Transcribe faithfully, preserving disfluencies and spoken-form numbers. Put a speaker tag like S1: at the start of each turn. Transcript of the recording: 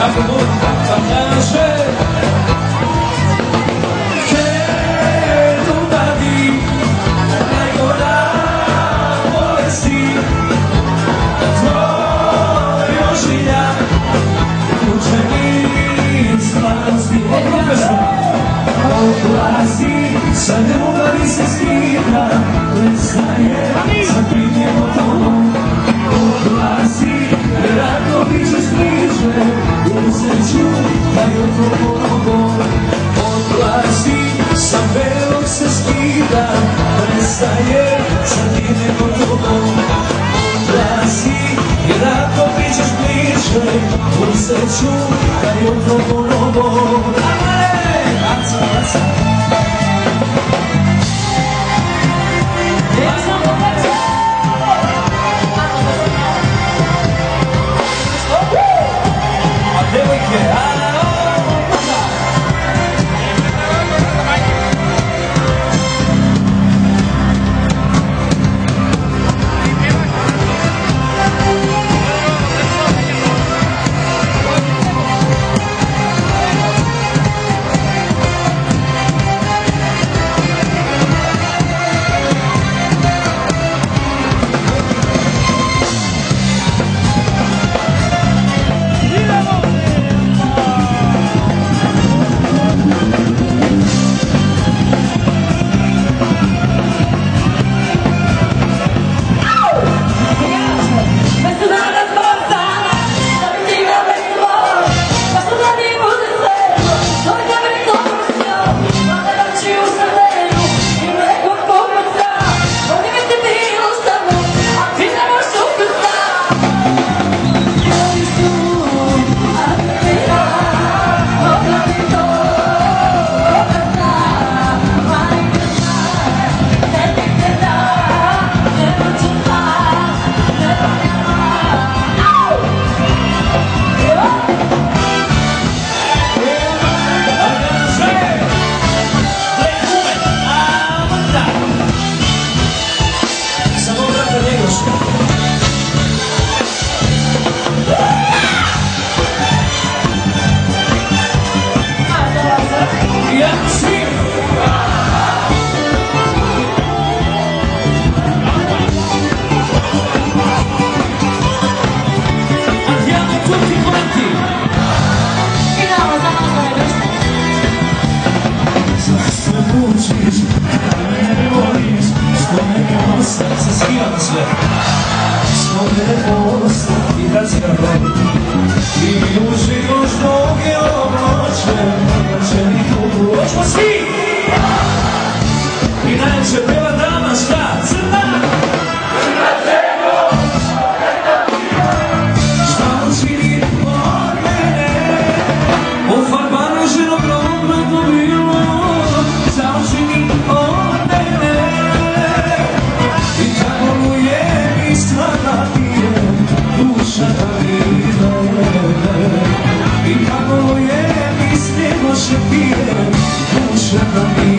S1: Kako Bog pa kaže Kredu dadi najgora bolesti Tvojo žilja učenic mladosti Odlazi, sad ne moga li se skida Prestaje, sad primjeno tobom Odlazi, vjerojatno bit ćeš bliže Jer se ću da je to pomogom Odlazi, sam velog se skida Prestaje, sad primjeno tobom Odlazi, vjerojatno bit ćeš bliže Jer se ću da je to pomogom
S2: I kako je mi snijego še pije, duša da mi